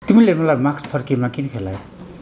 तिमीले मलाई मार्क्स फर्केमा किन खेलायो?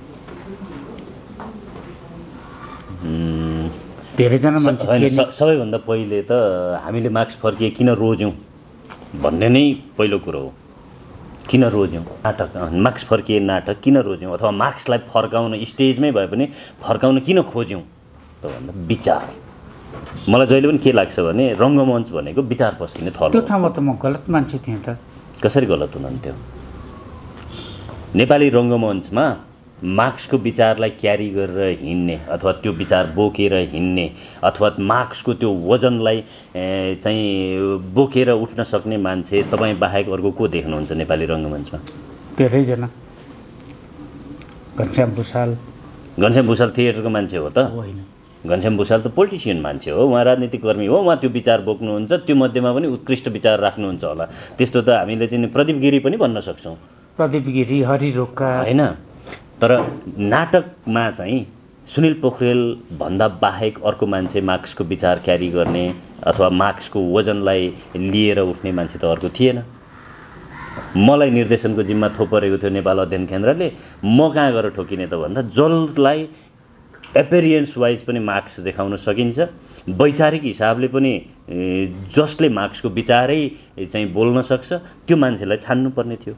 धेरैजना मान्छे सबैभन्दा पहिले त हामीले मार्क्स फर्किए किन रोज्यौँ भन्ने नै पहिलो कुरो हो। किन रोज्यौँ? नाटक मार्क्स फर्किए नाटक किन रोज्यौँ अथवा मार्क्सलाई फर्काउन स्टेजमै भए पनि फर्काउन किन खोज्यौँ त भन्दा विचार। मलाई जहिले पनि के लाग्छ भने रङ्गमञ्च भनेको विचार पस्किने थलो। त्यो ठाउँमा त म गलत मान्छे थिएँ त। कसरी गलत हुनुहुन्थ्यो? नेपाली रङ्गमञ्चमा मार्क्सको विचारलाई क्यारी गरेर हिँड्ने अथवा त्यो विचार बोकेर हिँड्ने अथवा मार्क्सको त्यो वजनलाई चाहिँ बोकेर उठ्न सक्ने मान्छे तपाईँ बाहेक अर्को को देख्नुहुन्छ नेपाली रङ्गमञ्चमा? धेरैजना। घनश्याम भुषाल थिएटरको मान्छे हो त? होइन, घनश्याम भुषाल त पोलिटिसियन मान्छे हो, उहाँ राजनीतिक कर्मी हो, उहाँ त्यो विचार बोक्नुहुन्छ, त्यो मध्येमा पनि उत्कृष्ट विचार राख्नुहुन्छ होला। त्यस्तो त हामीले चाहिँ प्रदीप गिरी पनि भन्न सक्छौँ। प्रदीप गिरी, हरि रोका होइन। तर नाटकमा चाहिँ सुनिल पोखरेल भन्दा बाहेक अर्को मान्छे मार्क्सको विचार क्यारी गर्ने अथवा मार्क्सको वजनलाई लिएर उठ्ने मान्छे त अर्को थिएन। मलाई निर्देशनको जिम्मा थोपरेको थियो नेपाल अध्ययन केन्द्रले। म कहाँ गएर ठोकिने त भन्दा जसलाई एपेरियन्स वाइज पनि मार्क्स देखाउन सकिन्छ, वैचारिक हिसाबले पनि जसले मार्क्सको विचारै चाहिँ बोल्न सक्छ त्यो मान्छेलाई छान्नुपर्ने थियो।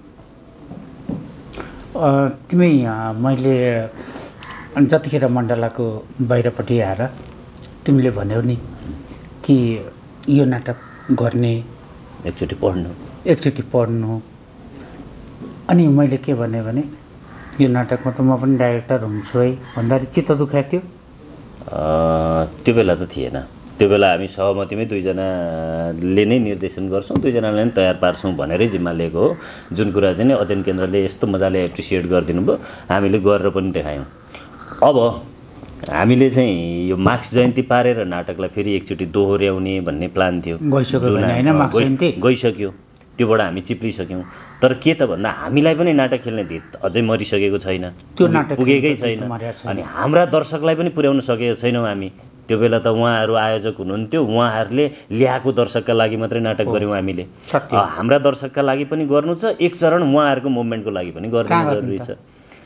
तिमी मैले जतिखेर मण्डलाको बाहिरपट्टि आएर तिमीले भन्यौ नि कि यो नाटक गर्ने एकचोटि पढ्नु अनि मैले के भने यो नाटकमा त म पनि डाइरेक्टर हुन्छु है भन्दाखेरि चित्त दुखाएको थियो? त्यो बेला त थिएन। त्यो बेला हामी सहमतिमै दुईजनाले नै निर्देशन गर्छौँ, दुईजनाले नै तयार पार्छौँ भनेरै जिम्मा लिएको हो। जुन कुरा चाहिँ अध्ययन केन्द्रले यस्तो मजाले एप्रिसिएट गरिदिनु भयो, हामीले गरेर पनि देखायौँ। अब हामीले चाहिँ यो मार्क्स जयन्ती पारेर नाटकलाई फेरि एकचोटि दोहोऱ्याउने भन्ने प्लान थियो। गइसक्यो, त्योबाट हामी चिप्लिसक्यौँ। तर के त भन्दा हामीलाई पनि नाटक खेल्ने धित अझै मरिसकेको छैन, त्यो नाटक पुगेकै छैन। अनि हाम्रा दर्शकलाई पनि पुर्याउन सकेको छैनौँ हामी। त्यो बेला त उहाँहरू आयोजक हुनुहुन्थ्यो, उहाँहरूले ल्याएको दर्शकका लागि मात्रै नाटक गऱ्यौँ हामीले। हाम्रा दर्शकका लागि पनि गर्नु छ, एक चरण उहाँहरूको मुभमेन्टको लागि पनि गर्नु जरुरी छ।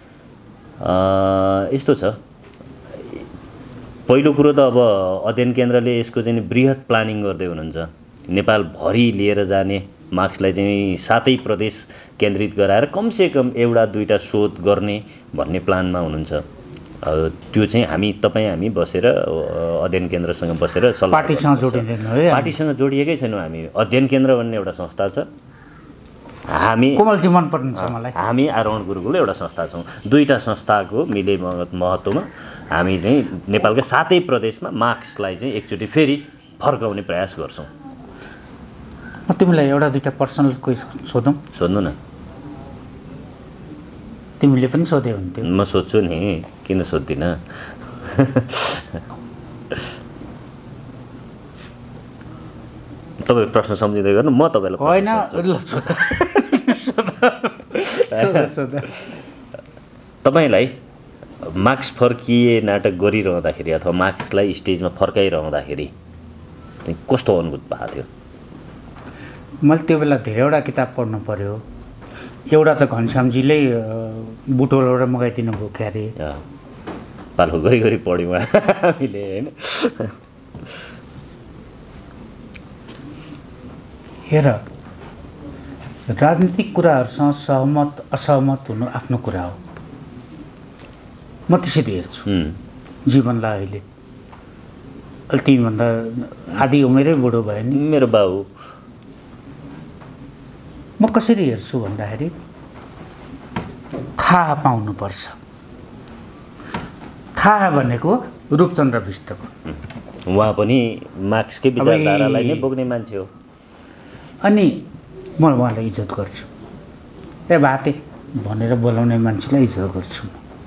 यस्तो छ। पहिलो कुरो त अब अध्ययन केन्द्रले यसको चाहिँ बृहत प्लानिङ गर्दै हुनुहुन्छ। नेपालभरि लिएर जाने मार्क्सलाई चाहिँ 7 प्रदेश केन्द्रित गराएर कमसेकम एउटा दुईटा शोध गर्ने भन्ने प्लानमा हुनुहुन्छ। त्यो चाहिँ हामी बसेर अध्ययन केन्द्रसँग बसेर सल्लाह पार्टीसँग जोडिएकै छैनौँ हामी। अध्ययन केन्द्र भन्ने एउटा संस्था छ, हामी आरोहण गुरुकुल एउटा संस्था छौँ। दुईटा संस्थाको मिले महत्त्वमा हामी चाहिँ नेपालका 7 प्रदेशमा मार्क्सलाई चाहिँ एकचोटि फेरि फर्काउने प्रयास गर्छौँ। तिमीलाई एउटा दुईटा पर्सनल कोही सोध्नु न। तिमीले पनि सोधे हुन्थ्यो। म सोध्छु नि, किन सोध्दिनँ। तपाईँ प्रश्न सम्झिँदै गर्नु, म तपाईँलाई होइन। तपाईँलाई मार्क्स फर्किए नाटक गरिरहँदाखेरि अथवा मार्क्सलाई स्टेजमा फर्काइरहँदाखेरि कस्तो अनुभूत भएको थियो? मैले त्यो बेला धेरैवटा किताब पढ्नु पर्यो। एउटा त घनश्यामजीले बुटोलबाट मगाइदिनु भयो क्यारे, पालो गरी पढ्यौँ हामीले होइन। हेर, राजनीतिक कुराहरूसँग सहमत असहमत हुनु आफ्नो कुरा हो। म त्यसरी हेर्छु जीवनलाई। अहिले अहिले तिमीभन्दा आधी उमेरै बुढो भयो नि मेरो बाबु। म कसरी हेर्छु भन्दाखेरि थाहा पाउनुपर्छ। थाहा भनेको रूपचन्द्र विष्टको, उहाँ पनि मार्क्सकै विचारधारालाई नै बोक्ने मान्छे हो। अनि म उहाँलाई इज्जत गर्छु। बाते भनेर बोलाउने मान्छेलाई इज्जत गर्छु।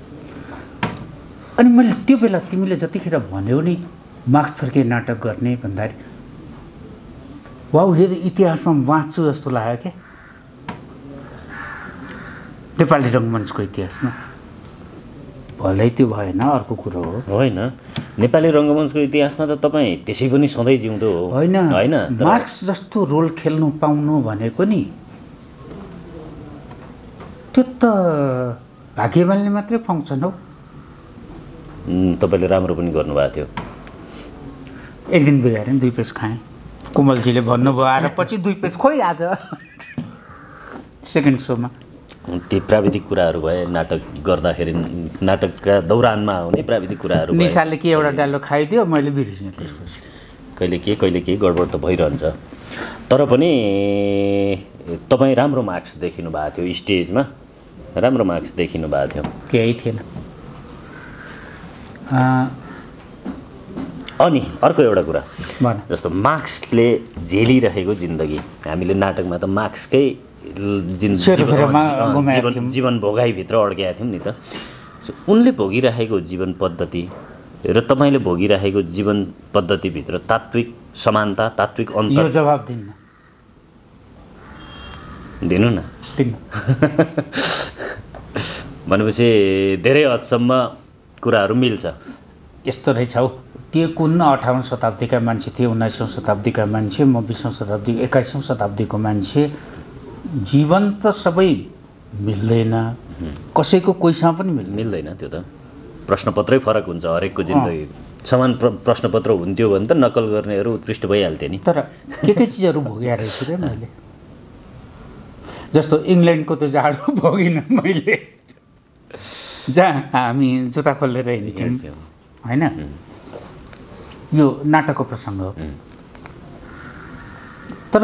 अनि मैले त्यो बेला तिमीले जतिखेर भन्यौ नि मार्क्स फर्के नाटक गर्ने भन्दाखेरि वाउ, यो इतिहासमा बाँच्छु जस्तो लाग्यो क्या। नेपाली रङ्गमञ्चको इतिहासमा भलै त्यो भएन, अर्को कुरो हो। होइन, नेपाली रङ्गमञ्चको इतिहासमा त तपाईँ त्यसै पनि सधैँ जिउँदो हो। होइन, मार्क्स जस्तो रोल खेल्नु पाउनु भनेको नि त्यो त भाग्यमानले मात्रै पाउँछन् हौ। तपाईँले राम्रो पनि गर्नुभएको थियो। एक दिन बिगाएर 2 पेज खाएँ। कोमलजीले भन्नुभयो आएर पछि 2 पेज खोइ आज सेकेन्ड सोमा। ती प्राविधिक कुराहरू भए, नाटक गर्दाखेरि नाटकका दौरानमा आउने प्राविधिक कुराहरू भए। निशाले के एउटा डायलग खाइदियो, मैले बिर्सिएँ त्यसपछि। कहिले के गडबड त भइरहन्छ। तर पनि तपाईँ राम्रो मार्क्स देखिनु भएको थियो स्टेजमा, राम्रो मार्क्स देखिनु भएको थियो। केही थिएन। अनि अर्को एउटा कुरा भन। जस्तो मार्क्सले झेलिरहेको जिन्दगी, हामीले नाटकमा त मार्क्सकै जीवन भोगाइभित्र अड्केका थियौँ नि त। उनले भोगिरहेको जीवन पद्धति र तपाईँले भोगिरहेको जीवन पद्धतिभित्र तात्विक समानता, तात्विक अन्तर, यो जवाब दिनु न। भनेपछि धेरै हदसम्म कुराहरू मिल्छ। यस्तो रहेछ हौ, त्यो कुन 58औं शताब्दीका मान्छे थिए, 19औं शताब्दीका मान्छे, म 20औं शताब्दी 21औं शताब्दीको मान्छे। जीवन त सबै मिल्दैन, कसैको कोहीसँग पनि मिल्दैन। त्यो त प्रश्नपत्रै फरक हुन्छ हरेकको जिन्दगी। समान प्रश्नपत्र हुन्थ्यो भने त नक्कल गर्नेहरू उत्कृष्ट भइहाल्थे नि। तर के चिजहरू भोगेको रहेछु रे मैले। जस्तो इङ्ल्यान्डको त जाडो भोगिनँ मैले, जहाँ हामी जुत्ता खोलेर हिँड्थ्यौँ होइन। यो नाटकको प्रसङ्ग हो। तर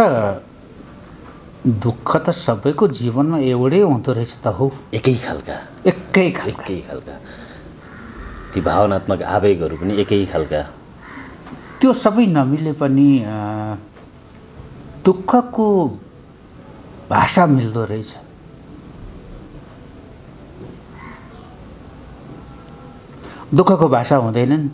दुःख त सबैको जीवनमा एउटै हुँदो रहेछ त हौ। एकै खालका ती भावनात्मक आवेगहरू पनि एकै खालका। त्यो सबै नमिले पनि दुःखको भाषा मिल्दो रहेछ। दुःखको भाषा हुँदैन नि त,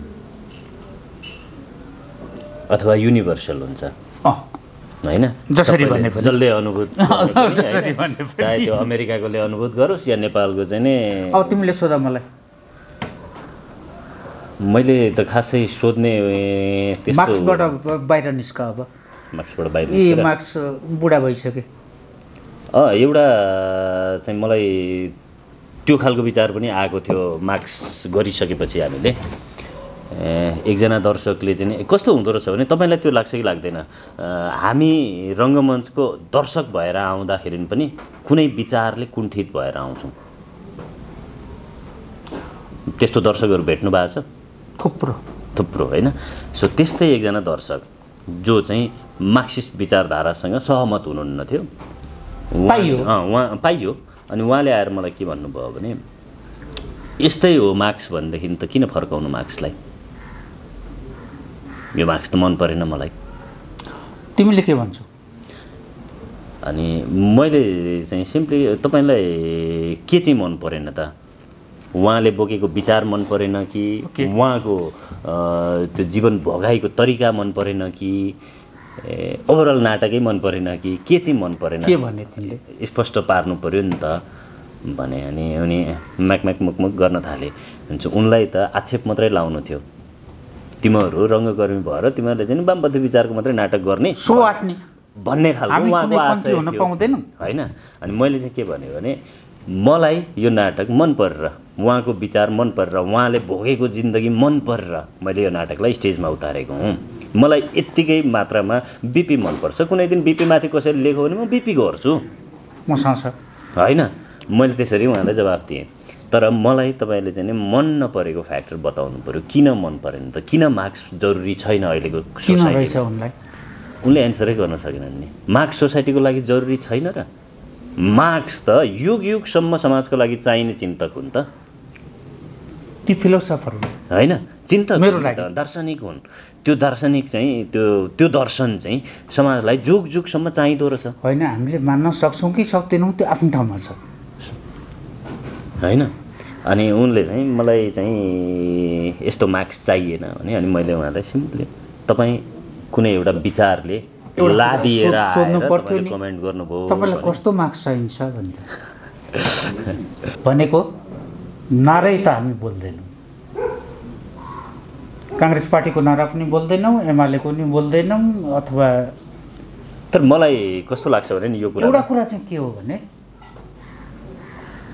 अथवा युनिभर्सल हुन्छ होइन। जसरी भन्ने पनि, जसले अनुभूत चाहे त्यो अमेरिकाकोले अनुभूत गरोस् या नेपालको चाहिँ नि। अब तिमीले सोध मलाई। मैले त खासै सोध्ने त्यस्तो। मार्क्सबाट बाहिर निस्क। अब मार्क्सबाट बाहिर ए मार्क्स बुढा भइसके। एउटा चाहिँ मलाई त्यो खालको विचार पनि आएको थियो मार्क्स गरिसकेपछि। हामीले एकजना दर्शकले चाहिँ कस्तो हुँदो रहेछ भने, तपाईँलाई त्यो लाग्छ कि लाग्दैन, हामी रङ्गमञ्चको दर्शक भएर आउँदाखेरि पनि कुनै विचारले कुण्ठित भएर आउँछौँ। त्यस्तो दर्शकहरू भेट्नु भएको छ? थुप्रो होइन। सो त्यस्तै एकजना दर्शक जो चाहिँ मार्क्सिस्ट विचारधारासँग सहमत हुनुहुन्न थियो, उहाँ पाइयो। अनि उहाँले आएर मलाई के भन्नुभयो भने, यस्तै हो मार्क्स भनेदेखि त किन फर्काउनु मार्क्सलाई, यो मार्क्स त मन परेन मलाई। तिमीले के भन्छौ? अनि मैले चाहिँ सिम्पली तपाईँलाई के चाहिँ मन परेन त, उहाँले बोकेको विचार मन परेन कि उहाँको त्यो जीवन भोगाइको तरिका मन परेन कि ओभरअल नाटकै मन परेन कि के चाहिँ मन परेन? के भने तिमीले स्पष्ट पार्नु पर्यो नि त भने। अनि उनी म्याकम्याक मुकमुक गर्न थाले। उनलाई त आक्षेप मात्रै लाउनु थियो, तिमीहरू रङ्गकर्मी भएर तिमीहरूले चाहिँ वामपन्थी विचारको मात्रै नाटक गर्ने भन्ने खालको उहाँको आशय थियो होइन। अनि मैले चाहिँ के भने मलाई यो नाटक मन परेर, उहाँको विचार मन परेर, उहाँले भोगेको जिन्दगी मन परेर मैले यो नाटकलाई स्टेजमा उतारेको हुँ। मलाई यत्तिकै मात्रामा बिपी मनपर्छ। कुनै दिन बिपीमाथि कसैले लेख्यो भने म बिपी गर्छु मसँग होइन। मैले त्यसरी उहाँलाई जवाफ दिएँ। तर मलाई तपाईँले चाहिँ मन नपरेको फ्याक्टर बताउनु पऱ्यो, किन मन परेन त, किन मार्क्स जरुरी छैन अहिलेको सोसाइटीमा? उनले एन्सरै गर्न सकेनन् नि। मार्क्स सोसाइटीको लागि जरुरी छैन र? मार्क्स त युग युगसम्म समाजको लागि चाहिने चिन्तक हुन् त। ती फिलोसफर होइन, चिन्तक मेरो लागि दार्शनिक हुन्। त्यो दार्शनिक चाहिँ त्यो दर्शन चाहिँ समाजलाई जुग जुगसम्म चाहिँदो रहेछ होइन। हामीले मान्न सक्छौँ कि सक्दैनौँ त्यो आफ्नो ठाउँमा छ होइन। अनि उनले चाहिँ मलाई चाहिँ यस्तो मार्क्स चाहिएन भने, अनि मैले उहाँलाई सिम्पली तपाईँ कुनै एउटा विचारले लादिएर सोध्नु पर्थ्यो नि, कमेन्ट गर्नुभयो तपाईँलाई कस्तो मार्क्स चाहिन्छ भनेको नारै त हामी बोल्दैनौँ। काङ्ग्रेस पार्टीको नारा पनि बोल्दैनौँ, एमालेको पनि बोल्दैनौँ अथवा। तर मलाई कस्तो लाग्छ भने नि यो कुरा, एउटा कुरा चाहिँ के हो भने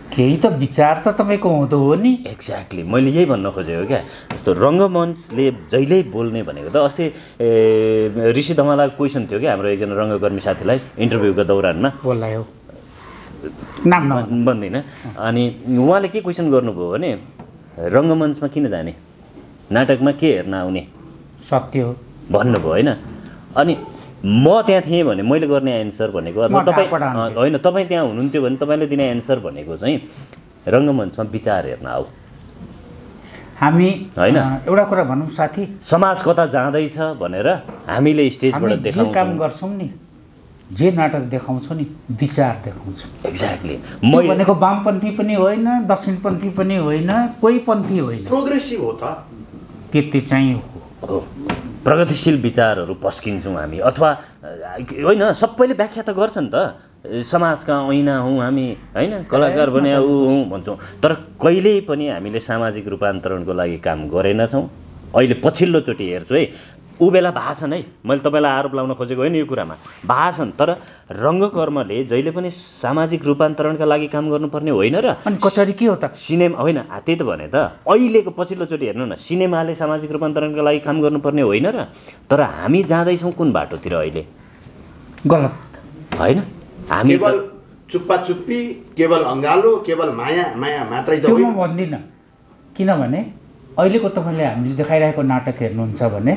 केही त विचार त तपाईँको हुँदो हो नि। एक्ज्याक्टली मैले यही भन्न खोजेको क्या। जस्तो रङ्गमञ्चले जहिल्यै बोल्ने भनेको त अस्ति ऋषि धमालाको क्वेसन थियो क्या हाम्रो एकजना रङ्गकर्मी साथीलाई इन्टरभ्यूको दौरानमा बोलायो नाम भन्दैन। अनि उहाँले के क्वेसन गर्नुभयो भने रङ्गमञ्चमा किन जाने, नाटकमा के हेर्न आउने, सत्य हो भन्नुभयो होइन। अनि म त्यहाँ थिएँ भने मैले गर्ने एन्सर भनेको अथवा तपाईँ होइन तपाईँ त्यहाँ हुनुहुन्थ्यो भने तपाईँले दिने एन्सर भनेको चाहिँ रङ्गमञ्चमा विचार हेर्न आऊ हामी होइन। एउटा कुरा भनौँ साथी, समाज कता जाँदैछ भनेर हामीले स्टेजबाट देखाउँछौँ, काम गर्छौँ नि, जे नाटक देखाउँछौँ नि विचार देखाउँछौँ। एक्ज्याक्टली म भनेको वामपन्थी पनि होइन, दक्षिणपन्थी पनि होइन, कोही पन्थी होइन, प्रोग्रेसिभ हो त। त्यति चाहिँ हो, प्रगतिशील विचारहरू पस्किन्छौँ हामी। अथवा होइन सबैले व्याख्या त गर्छन् त, समाजका ऐना हौँ हामी होइन, कलाकार भने ऊ हौँ भन्छौँ, तर कहिल्यै पनि हामीले सामाजिक रूपान्तरणको लागि काम गरेनछौँ। अहिले पछिल्लोचोटि हेर्छु है, ऊ बेला भाषण है, मैले तपाईँलाई आरोप लाउन खोजेको होइन यो कुरामा, भाषण। तर रङ्गकर्मले जहिले पनि सामाजिक रूपान्तरणका लागि काम गर्नुपर्ने होइन र। अनि कचरी के हो त, सिनेमा होइन, त्यही त भने त अहिलेको पछिल्लोचोटि हेर्नु न, सिनेमाले सामाजिक रूपान्तरणका लागि काम गर्नुपर्ने होइन र। तर हामी जाँदैछौँ कुन बाटोतिर अहिले, गलत होइन। हामी केवल चुप्पा चुप्पी, केवल अँगालो, केवल माया माया मात्रै त होइन। म भन्दिनँ, किनभने अहिलेको तपाईँले हामीले देखाइरहेको नाटक हेर्नुहुन्छ भने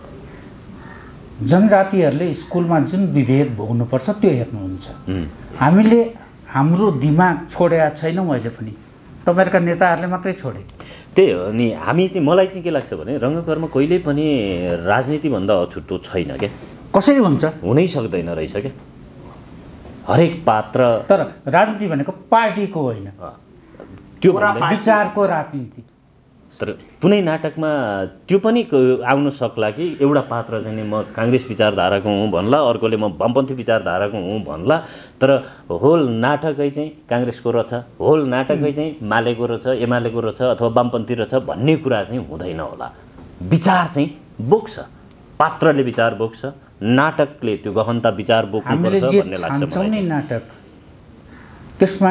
जनजातिहरूले स्कुलमा जुन विभेद भोग्नुपर्छ त्यो हेर्नुहुन्छ। हामीले हाम्रो दिमाग छोडेका छैनौँ अहिले पनि, तपाईँहरूका नेताहरूले मात्रै छोडे। त्यही हो नि। हामी चाहिँ मलाई चाहिँ के लाग्छ भने रङ्गकर्म कहिल्यै पनि राजनीतिभन्दा अछुतो छैन क्या। कसरी हुन्छ, हुनै सक्दैन रहेछ क्या। हरेक पात्र, तर राजनीति भनेको पार्टीको होइन, त्यो विचारको राजनीति। तर कुनै नाटकमा त्यो पनि आउन सक्ला कि एउटा पात्र चाहिँ म काङ्ग्रेस विचारधाराको हुँ भन्ला, अर्कोले म वामपन्थी विचारधाराको हुँ भन्ला, तर होल नाटकै चाहिँ काङ्ग्रेसको रहेछ, होल नाटकै चाहिँ मालेको रहेछ, एमालेको रहेछ अथवा वामपन्थी रहेछ भन्ने कुरा चाहिँ हुँदैन होला। विचार चाहिँ बोक्छ, पात्रले विचार बोक्छ, नाटकले त्यो गहनता विचार बोक्नुपर्छ भन्ने लाग्छ मलाई। नाटक त्यसमा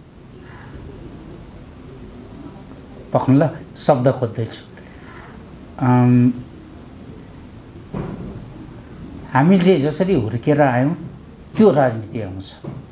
पक्नु ल शब्द खोज्दैछु, हामीले जसरी हुर्केर आयौँ त्यो राजनीति आउँछ,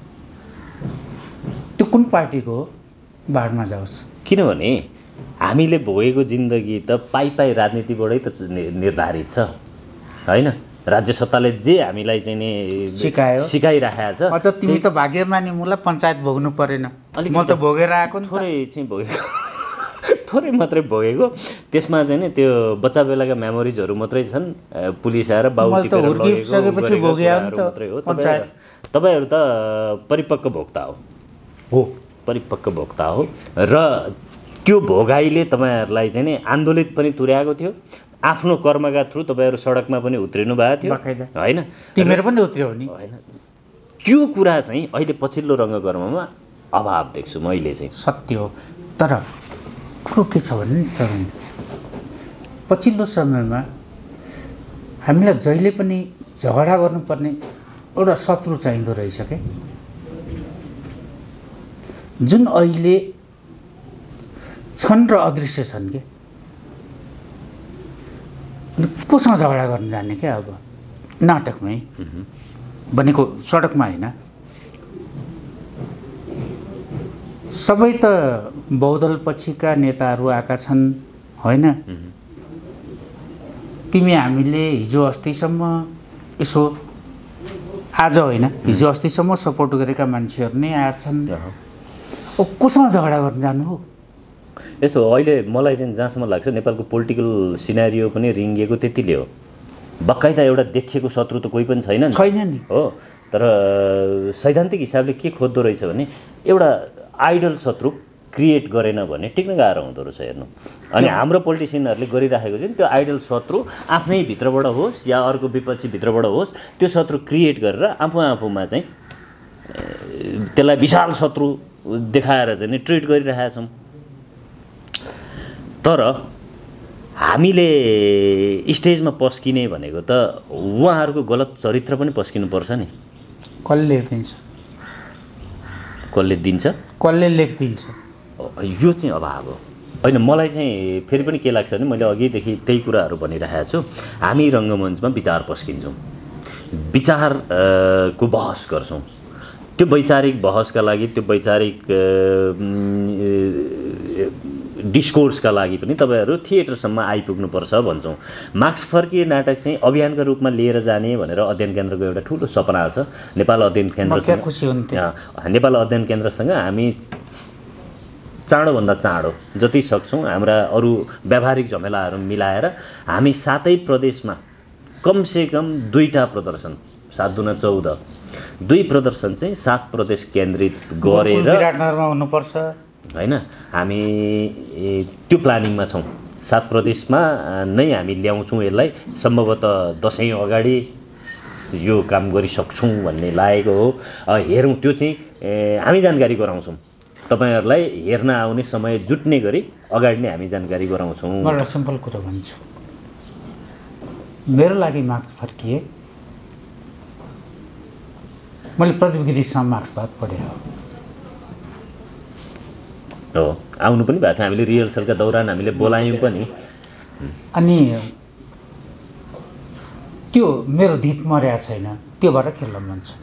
त्यो कुन पार्टीको हो बाडमा जाओस्। किनभने हामीले भोगेको जिन्दगी त पाइ राजनीतिबाटै त निर्धारित छ होइन। राज्य सत्ताले जे हामीलाई चाहिँ नि सिकाइराखेको छ। अझ तिमी त भाग्यमानी, मलाई पञ्चायत भोग्नु परेन, म त भोगेर आएको नि। थोरै चाहिँ भोगेको, थोरै मात्रै भोगेको। त्यसमा चाहिँ नि त्यो बच्चा बेलाका मेमोरिजहरू मात्रै छन्। पुलिस आएर बाउ टिपेर लगेको मात्रै हो। तपाईँहरू त परिपक्व भोक्ता हो, परिपक्व भोक्ता हो। र त्यो भोगाइले तपाईँहरूलाई चाहिँ नि आन्दोलित पनि तुर्याएको थियो, आफ्नो कर्मका थ्रु तपाईँहरू सडकमा पनि उत्रिनु भएको थियो होइन, तिमीहरू पनि उत्रियो नि होइन। त्यो कुरा चाहिँ अहिले पछिल्लो रङ्गकर्ममा अभाव देख्छु मैले चाहिँ। सत्य हो, तर कुरो के छ भने पछिल्लो समयमा हामीलाई जहिले पनि झगडा गर्नुपर्ने एउटा शत्रु चाहिँदो रहेछ क्या, जुन अहिले छन् र अदृश्य छन् के। कोसँग झगडा गर्न जाने क्या, अब नाटकमै भनेको सडकमा होइन। सबै त बहुदल पछिका नेताहरू आएका छन् होइन। तिमी हामीले हिजो अस्तिसम्म यसो, आज होइन हिजो अस्तिसम्म सपोर्ट गरेका मान्छेहरू नै आएछन्, कोसँग झगडा गर्न जानु हो। यस्तो अहिले मलाई चाहिँ जहाँसम्म लाग्छ नेपालको पोलिटिकल सिनारियो पनि रिङ्गिएको त्यतिले हो। बक्काइदा एउटा देखिएको शत्रु त कोही पनि छैन नि हो। तर सैद्धान्तिक हिसाबले के खोज्दो रहेछ भने एउटा आइडल शत्रु क्रिएट गरेन भने टिक्न गाह्रो हुँदो रहेछ हेर्नु। अनि हाम्रो पोलिटिसियनहरूले गरिराखेको चाहिँ त्यो आइडल शत्रु आफ्नै भित्रबाट होस् या अर्को विपक्षी भित्रबाट होस्, त्यो शत्रु क्रिएट गरेर आफूमा चाहिँ त्यसलाई विशाल शत्रु देखाएर चाहिँ ट्रिट गरिरहेका छौँ। तर हामीले स्टेजमा पस्किने भनेको त उहाँहरूको गलत चरित्र पनि पस्किनुपर्छ नि। कसले हेरिदिन्छ, कसले दिन्छ कसले लेखिदिन्छ यो चाहिँ अभाव हो होइन मलाई चाहिँ फेरि पनि के लाग्छ भने मैले अघिदेखि त्यही कुराहरू भनिरहेको छु हामी रङ्गमञ्चमा विचार पस्किन्छौँ विचारको बहस गर्छौँ त्यो वैचारिक बहसका लागि त्यो वैचारिक डिस्कोर्सका लागि पनि तपाईँहरू थिएटरसम्म आइपुग्नुपर्छ भन्छौँ मार्क्स फर्किए नाटक चाहिँ अभियानका रूपमा लिएर जाने भनेर अध्ययन केन्द्रको एउटा ठुलो सपना छ नेपाल अध्ययन केन्द्रसँग नेपाल अध्ययन केन्द्रसँग हामी चाँडोभन्दा चाँडो जति सक्छौँ हाम्रा अरू व्यावहारिक झमेलाहरू मिलाएर हामी 7 प्रदेशमा कमसेकम 2टा प्रदर्शन 7 दूना 14 2 प्रदर्शन चाहिँ 7 प्रदेश केन्द्रित गरेर विराटनगरमा हुनुपर्छ हैन हामी त्यो प्लानिङमा छौँ 7 प्रदेशमा नै हामी ल्याउँछौँ यसलाई सम्भवतः दशैं अगाडि यो काम गरिसक्छौँ भन्ने लागेको हो हेरौँ त्यो चाहिँ हामी जानकारी गराउँछौँ तपाईहरुलाई हेर्न आउने समय जुट्ने गरी अगाडि नै हामी जानकारी गराउँछौँ म एउटा सिम्पल कुरा भन्छु मेरो लागि मार्क्स फर्किए मैले प्रदीप गिरीसँग मार्क्सवाद पढेँ हो आउनु पनि भएको थियो हामीले रिहर्सलका दौरान हामीले बोलायौँ पनि अनि त्यो मेरो धित मर्या छैन त्यो भएर खेल्न मन छ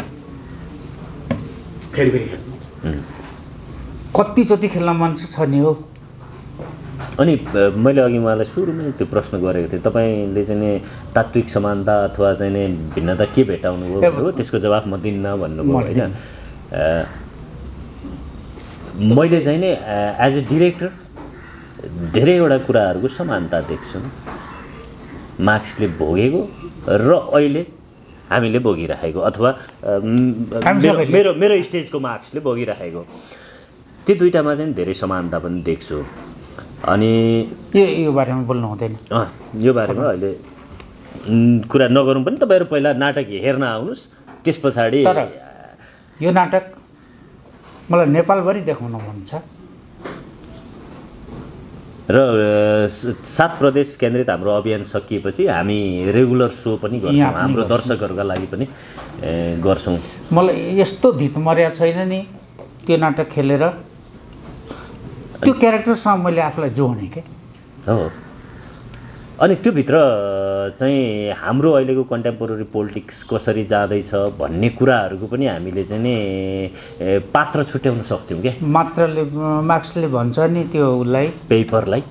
फेरि खेल्नु कतिचोटि खेल्न मन छ नि हो अनि मैले अघि उहाँलाई सुरुमै त्यो प्रश्न गरेको थिएँ तपाईँले चाहिँ तात्विक समानता अथवा चाहिँ भिन्नता के भेटाउनु भयो त्यसको जवाफ म दिन्न भन्नुभयो होइन मैले चाहिँ नि एज ए डिरेक्टर धेरैवटा कुराहरूको समानता देख्छु मार्क्सले भोगेको र अहिले हामीले भोगिरहेको अथवा मेरो स्टेजको मार्क्सले भोगिरहेको त्यो दुईटामा चाहिँ धेरै समानता पनि देख्छु अनि यो बारेमा बोल्नु हुँदैन यो बारेमा अहिले कुरा नगरौँ पनि तपाईहरु पहिला नाटक हेर्न आउनुस् त्यस पछाडि तर यो नाटक मलाई नेपालभरि देखाउन मन छ र 7 प्रदेश केन्द्रित हाम्रो अभियान सकिएपछि हामी रेगुलर सो पनि गर्छौँ हाम्रो दर्शकहरुका लागि पनि गर्छौँ मलाई यस्तो धित मर्या छैन नि त्यो नाटक खेलेर त्यो क्यारेक्टरसँग मैले आफूलाई जोड्ने के हो अनि त्यो भित्र चाहिँ हाम्रो अहिलेको कन्टेम्पोरेरी पोलिटिक्स कसरी जाँदैछ भन्ने कुराहरूको पनि हामीले चाहिँ नि पात्र छुट्याउन सक्थ्यौँ के मात्रले मार्क्सले भन्छ नि त्यो उसलाई पेपरलाई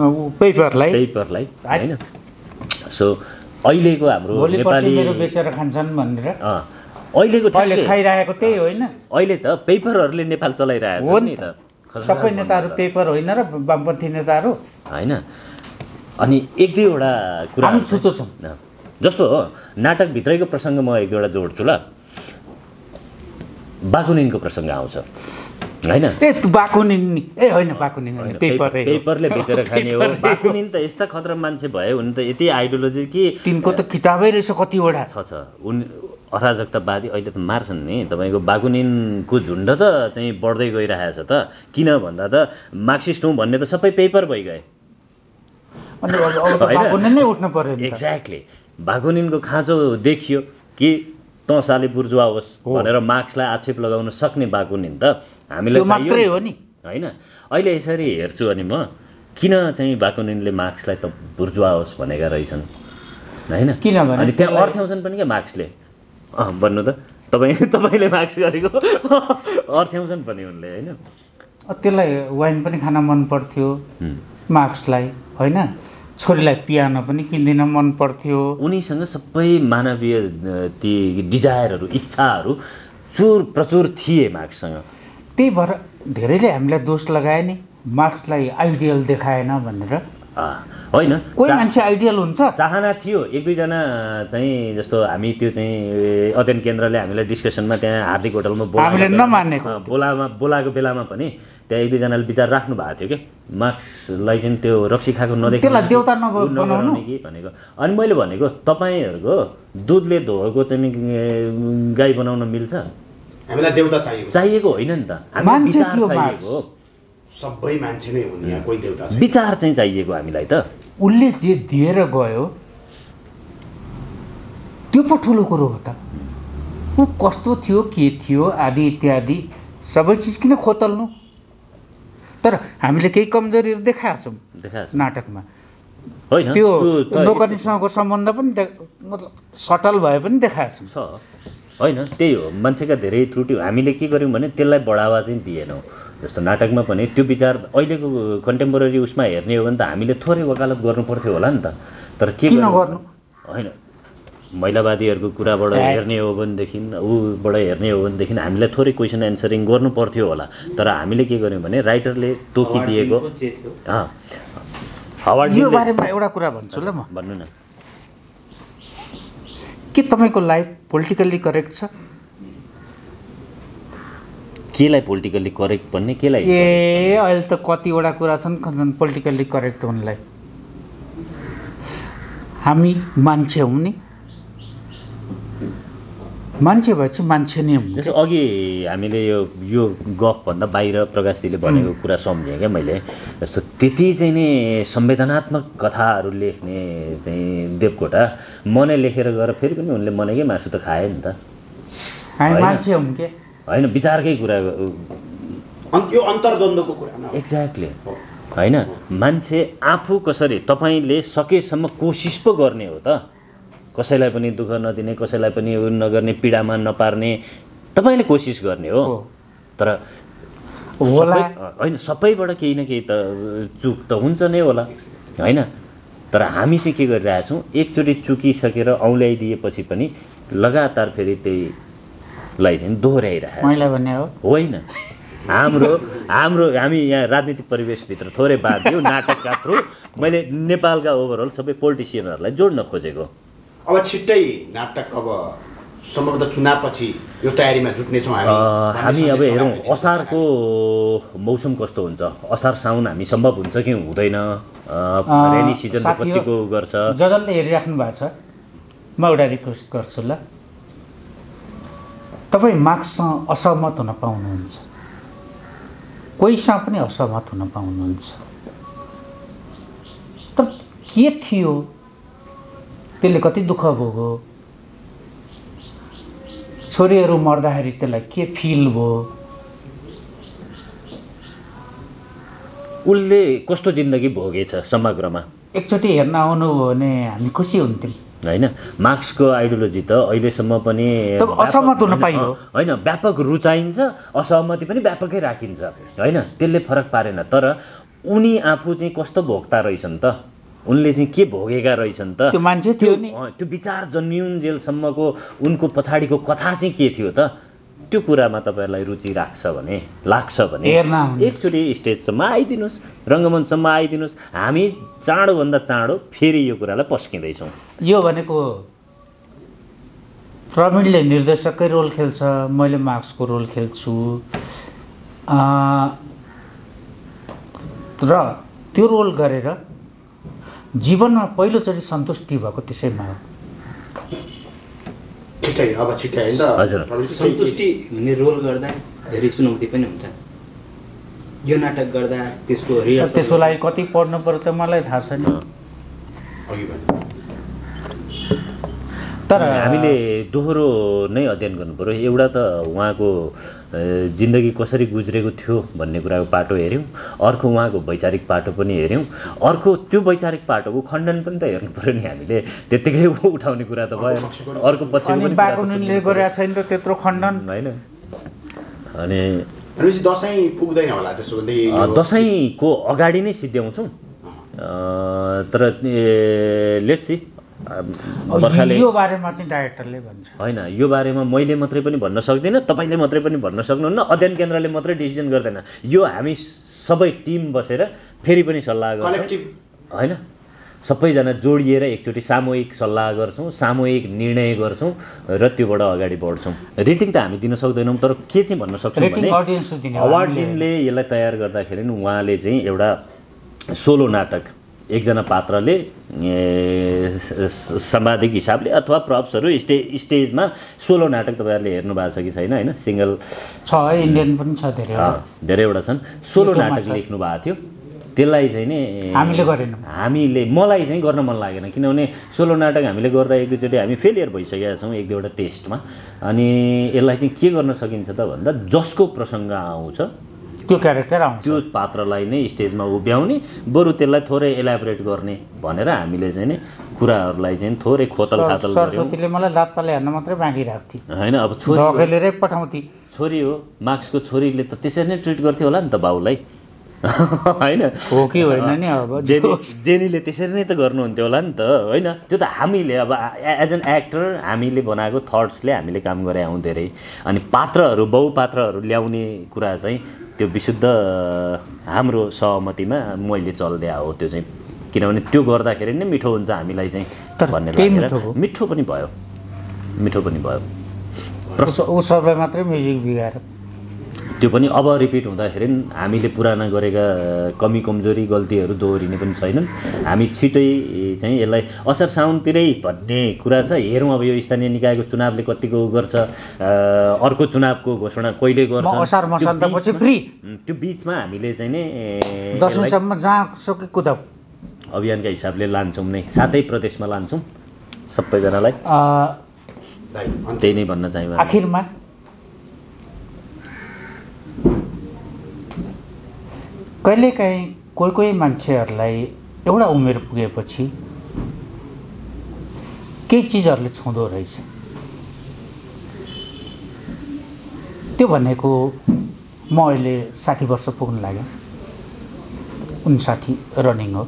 हैन सो अहिलेको हाम्रो नेपाली मेरो बेचेर खान्छन् भनेर अहिलेको खाइरहेको त्यही होइन अहिले त पेपरहरूले नेपाल चलाइरहेको छ नि त सबै नेताहरू पेपर होइन र वामपन्थी नेताहरू हैन अनि एक दुईवटा कुरा हामी छुचो छौँ जस्तो हो नाटक भित्रैको प्रसङ्ग म एक दुईवटा जोड्छु ल बाकुनिनको प्रसङ्ग आउँछ हैन बाकुनिन होइन बाकुनिन पेपरले बेचेर खाने हो बाकुनिन त यस्ता खतरा मान्छे भयो भने त यति आइडियोलोजी कि तिनको त किताबै रहेछ कतिवटा छ उन अराजकतावादी अहिले त मार्छन् नि तपाईको बाकुनिनको झुण्ड त चाहिँ बढ्दै गइरहेछ त किन भन्दा त मार्क्सिस्ट हुँ भन्ने त सबै पेपर भइगए अनि अब बाकुनिन नै उठ्नु पर्यो एक्ज्याक्टली बाकुनिनको खाँचो देखियो कि त साले बुर्जुवा होस् भनेर मार्क्सलाई आक्षेप लगाउन सक्ने बाकुनिन त हामीलाई मात्रै हो नि हैन अहिले यसरी हेर्छु अनि म किन चाहिँ बाकुनिनले मार्क्सलाई त बुर्जुवा होस् भनेका रहेछन् हैन किनभने अनि त्यहाँ अर्थ्याउँछन् पनि के मार्क्सले भन्नु त तपाईले मार्क्स गरेको अर्थ्याउँछन् पनि उनले हैन त्यसलाई वाइन पनि खान मन पर्थ्यो मार्क्सलाई हैन छोरीलाई पियानो पनि किन्दिन मन पर्थ्यो उनीसँग सबै मानवीय ती डिजायरहरू इच्छाहरू प्रचुर थिए मार्क्ससँग त्यही भएर धेरैले हामीलाई दोष लगाए नि मार्क्सलाई आइडियल देखाएन भनेर होइन कोही मान्छे आइडियल हुन्छ चाहना थियो एक दुईजना चाहिँ जस्तो हामी त्यो चाहिँ अध्ययन केन्द्रले हामीलाई डिस्कसनमा त्यहाँ हार्दिक होटलमा बोलाएको बेलामा पनि त्यहाँ एक दुईजनाले विचार राख्नु भएको थियो कि मार्क्सलाई चाहिँ त्यो रक्सी खाएको नदेख्नु देउता नबनाउनु कि भनेको अनि मैले भनेको तपाईहरुको दुधले धोएको चाहिँ गाई बनाउन मिल्छ हामीलाई देउता चाहिएको होइन नि त हामी विचार चाहिएको सबै मान्छे नै हुन् यहाँ कोही देउता छैन विचार चाहिँ चाहिएको हामीलाई त उनले जे दिएर गयो त्यो पो ठुलो कुरो हो त ऊ कस्तो थियो के थियो आदि इत्यादि सबै चिज किन खोतल्नु? तर हामीले केही कमजोरीहरू देखाएका छौँ नाटकमा। होइन त्यो नोकरीसँगको सम्बन्ध पनि मतलब सटल भए पनि देखाएको छ। होइन त्यही हो, मान्छेका धेरै त्रुटि हामीले के गर्यौँ भने त्यसलाई बढावा चाहिँ दिएनौँ। जस्तो नाटकमा पनि त्यो विचार अहिलेको कन्टेम्पोरेरी उसमा हेर्ने हो भने त हामीले थोरै वकालत गर्नु पर्थ्यो होला नि त। तर के गर्नु? होइन, महिलावादीहरूको कुराबाट हेर्ने हो भनेदेखि ऊबाट हेर्ने हो भनेदेखि हामीलाई थोरै क्वेसन एन्सरिङ गर्नु पर्थ्यो होला। तर हामीले के गर्यौँ भने राइटरले तोकिदिएको यो बारेमा एउटा कुरा भन्छु ल म। भन्नु न। के तपाईँको लाइफ पोलिटिकल्ली करेक्ट छ? केलाई पोलिटिकल्ली करेक्ट भन्ने केलाई? अहिले त कतिवटा कुरा छन् पोलिटिकल्ली करेक्ट हुनलाई। हामी मान्छे हौँ नि, मान्छे भएपछि मान्छे नै हुँ। जस्तो अघि हामीले यो गफभन्दा बाहिर प्रकाशजीले भनेको कुरा सम्झेँ क्या मैले। जस्तो त्यति चाहिँ नि संवेदनात्मक कथाहरू लेख्ने चाहिँ देवकोटा मनै लेखेर गएर फेरि पनि उनले मनैकै मासु त खाए नि त। हामी मान्छे हौँ के? होइन, विचारकै कुरा, यो अन्तर्द्वन्द्वको कुरा। एक्ज्याक्टली। होइन, मान्छे आफू कसरी तपाईँले सकेसम्म कोसिस पो गर्ने हो त, कसैलाई पनि दुःख नदिने, कसैलाई पनि नगर्ने, पीडामा नपार्ने तपाईँले कोसिस गर्ने हो। तर होइन, सबैबाट केही न केही त चुक त हुन्छ नै होला होइन। तर हामी चाहिँ के गरिरहेछौँ, एकचोटि चुकिसकेर औँल्याइदिएपछि पनि लगातार फेरि त्यहीलाई चाहिँ दोहोऱ्याइरहेको होइन। हामी यहाँ राजनीतिक परिवेशभित्र थोरै बाँधियो नाटकका थ्रु। मैले नेपालका ओभरअल सबै पोलिटिसियनहरूलाई जोड्न खोजेको। अब छिट्टै नाटक अब सम्भवतः चुनावपछि यो तयारीमा जुट्नेछौँ हामी। अब हेरौँ असारको मौसम कस्तो हुन्छ, असार साउन हामी सम्भव हुन्छ कि हुँदैन, रेनी सिजन कतिको गर्छ। जसले हेरिराख्नु भएको छ, म एउटा रिक्वेस्ट गर्छु ल, तपाईँ मार्क्ससँग असहमत हुन पाउनुहुन्छ, कोहीसँग पनि असहमत हुन पाउनुहुन्छ। तर के थियो, त्यसले कति दुःख भोग्यो, छोरीहरू मर्दाखेरि त्यसलाई के फिल भयो, उसले कस्तो जिन्दगी भोगेछ समग्रमा एकचोटि हेर्न आउनुभयो भने हामी खुसी हुन्थ्यौँ होइन। मार्क्सको आइडियोलोजी त अहिलेसम्म पनि असहमत हुन पाइयो होइन, व्यापक रुचाइन्छ, असहमति पनि व्यापकै राखिन्छ होइन, त्यसले फरक पारेन। तर उनी आफू चाहिँ कस्तो भोग्ता रहेछन् त, उनले चाहिँ के भोगेका रहेछन् त, त्यो मान्छे थियो नि, त्यो विचार जन्युन्जेलसम्मको उनको पछाडिको कथा चाहिँ के थियो त, त्यो कुरामा तपाईँहरूलाई रुचि लाग्छ भने एकचोटि स्टेजसम्म आइदिनुहोस्, रङ्गमञ्चसम्म आइदिनुहोस्। हामी चाँडोभन्दा चाँडो फेरि यो कुरालाई पस्किँदैछौँ। यो भनेको प्रवीणले निर्देशककै रोल खेल्छ, मैले मार्क्सको रोल खेल्छु, र त्यो रोल गरेर जीवनमा पहिलोचोटि सन्तुष्टि भएको त्यसैमा हो। सन्तुष्टि हुने रोल गर्दा धेरै चुनौती पनि हुन्छ। यो नाटक गर्दा त्यसको लागि कति पढ्नु पर्यो त मलाई थाहा छैन। तर हामीले दोहोरो नै अध्ययन गर्नु पर्यो। एउटा त उहाँको जिन्दगी कसरी गुज्रेको थियो भन्ने कुराको पाटो हेऱ्यौँ, अर्को उहाँको वैचारिक पाटो पनि हेऱ्यौँ, अर्को त्यो वैचारिक पाटोको खण्डन पनि त हेर्नु पर्यो नि हामीले। त्यत्तिकै उठाउने कुरा त भएन, अर्को पछिको बागुनले गरेको छैन त त्यत्रो खण्डन होइन। अनि दसैँ पुग्दैन होला त्यसो भने? दसैँको अगाडि नै सिद्ध्याउँछौँ, तर लेट्स सी बर्खाले यो बारेमा चाहिँ डाइरेक्टरले भन्छ होइन। यो बारेमा मैले मात्रै पनि भन्न सक्दिनँ, तपाईँले मात्रै पनि भन्न सक्नुहुन्न, अध्ययन केन्द्रले मात्रै डिसिजन गर्दैन। यो हामी सबै टिम बसेर फेरि पनि सल्लाह गर्छौँ होइन, सबैजना जोडिएर एकचोटि सामूहिक सल्लाह गर्छौँ, सामूहिक निर्णय गर्छौँ र त्योबाट अगाडि बढ्छौँ। रेटिङ त हामी दिन सक्दैनौँ, तर के चाहिँ भन्न सक्छौँ भने अवार्ड टिमले यसलाई तयार गर्दाखेरि उहाँले चाहिँ एउटा सोलो नाटक, एकजना पात्रले साम्बादिक हिसाबले अथवा प्रप्सहरू स्टेजमा सोलो नाटक तपाईँहरूले हेर्नु भएको छ कि छैन होइन, सिङ्गल छ, इन्डियन पनि छ, धेरैवटा छन्, सोलो नाटक लेख्नु भएको थियो। त्यसलाई चाहिँ नि हामीले गरेनौँ। मलाई चाहिँ गर्न मन लागेन, किनभने सोलो नाटक हामीले गर्दा एक दुईचोटि हामी फेलियर भइसकेका छौँ एक दुईवटा टेस्टमा। अनि यसलाई चाहिँ के गर्न सकिन्छ त भन्दा जसको प्रसङ्ग आउँछ त्यो क्यारेक्टर आउँछ, त्यो पात्रलाई नै स्टेजमा उभ्याउने, बरु त्यसलाई थोरै एलाबोरेट गर्ने भनेर हामीले चाहिँ नि कुराहरूलाई चाहिँ थोरै खोतल खातल गऱ्यौँ। सरस्वतीले मलाई लात्ताले हान्न मात्रै बाँकी राख्थी होइन, अब छोरी धकेलेरै पठाउँथी। छोरी हो, मार्क्सको छोरीले त त्यसरी नै ट्रिट गर्थ्यो होला नि त बाउलाई, होइन हो कि होइन नि। अब जेनीले त्यसरी नै त गर्नुहुन्थ्यो होला नि त, होइन। त्यो त हामीले अब एज एन एक्टर हामीले बनाएको थट्सले हामीले काम गरे हौँ धेरै। अनि पात्रहरू बहुपात्रहरू ल्याउने कुरा चाहिँ त्यो विशुद्ध हाम्रो सहमतिमा मैले चल्दे हो त्यो चाहिँ, किनभने त्यो गर्दाखेरि नै मिठो हुन्छ हामीलाई चाहिँ भन्ने लागेर मिठो पनि भयो। उसलाई मात्रै म्युजिक बिगाएर त्यो पनि अब रिपिट हुँदाखेरि हामीले पुराना गरेका कमी कमजोरी गल्तीहरू दोहोरिने पनि छैनन्। हामी छिटै चाहिँ यसलाई असार साउनतिरै भन्ने कुरा छ। हेरौँ अब यो स्थानीय निकायको चुनावले कतिको गर्छ, अर्को चुनावको घोषणा कहिले गर्छ, असार मसान्तपछि फ्री त्यो बिचमा हामीले चाहिँ नि 10औँसम्म जहाँ सके कुदाउ अभियानका हिसाबले लान्छौँ नै, 7 प्रदेशमा लान्छौँ सबैजनालाई। त्यही नै भन्न चाहेँ। आखिरमा कहिलेकाहीँ कोही मान्छेहरूलाई एउटा उमेर पुगेपछि केही चिजहरूले छुँदो रहेछ। त्यो भनेको म अहिले 60 वर्ष पुग्न लाग्यो, 59 रनिङ हो,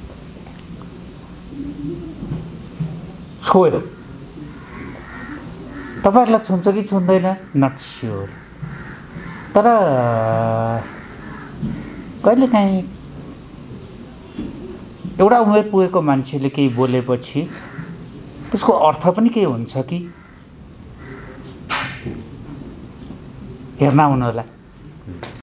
छोयो। तपाईँहरूलाई छुन्छ कि छुँदैन नट स्योर, तर कहिलेकाहीँ एउटा उमेर पुगेको मान्छेले केही बोलेपछि त्यसको अर्थ पनि केही हुन्छ कि हेर्न आउनु होला।